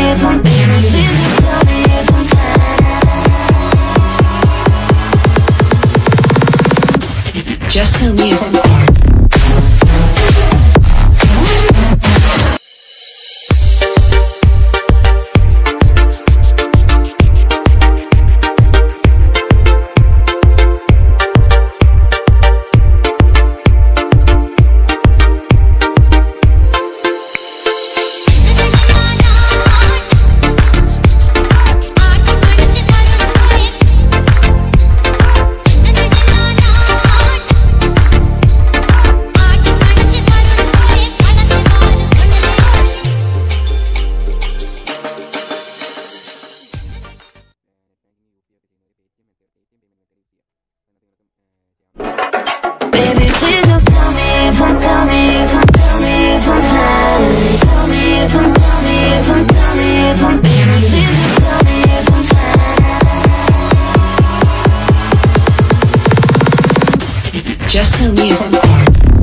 if I'm baby, please just tell me if I'm fine. Just tell me if I'm fine. Baby, please just tell me if I'm, tell me if I'm, tell me if I'm fine. Tell me if I'm, tell me if I'm, tell me if I'm, baby, please just tell me if I'm fine. Just tell me if I'm fine.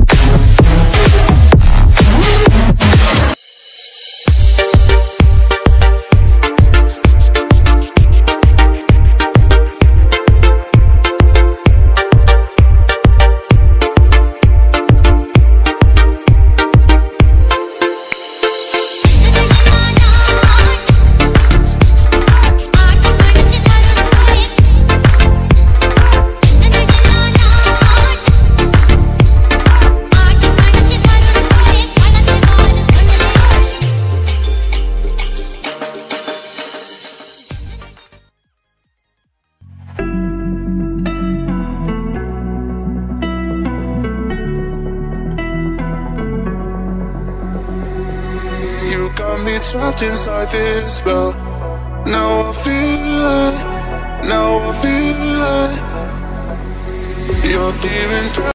Got me trapped inside this spell. Now I feel like, now I feel like your demons